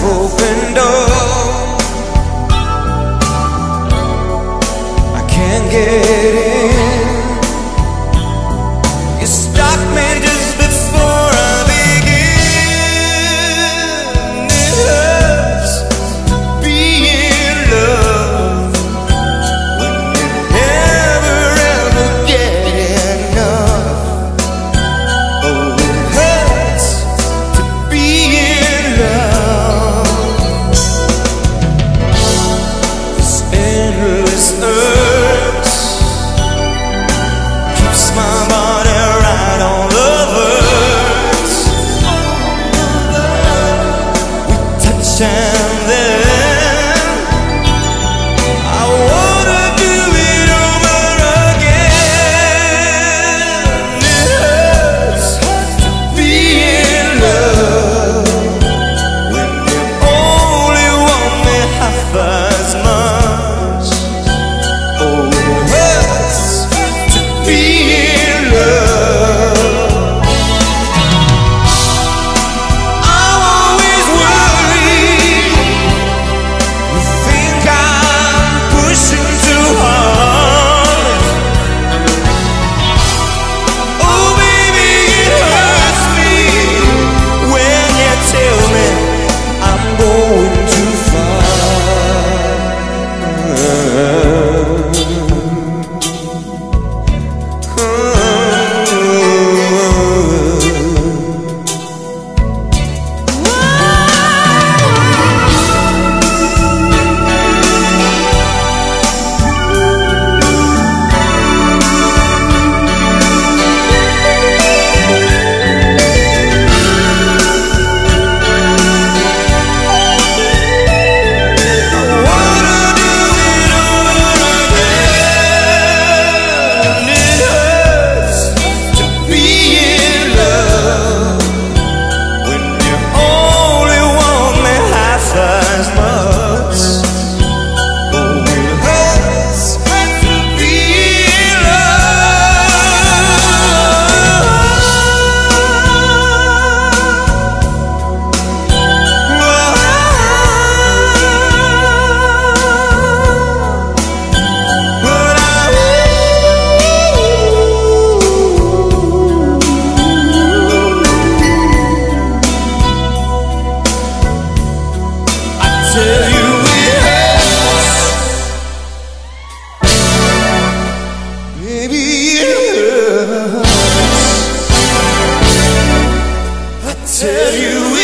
open door. I can't get in. You stopped me just before I begin. It hurts to be in love when you never ever get enough. Oh, it hurts to be in love. This endless urge keeps my body right on the verge. We touch and then I wanna do it over again. It hurts to be in love when you only want me half as much. Oh, it hurts to be in love. I'm always worried. You think I'm pushing too hard. Oh, baby, it hurts me when you tell me I'm going too far. Tell you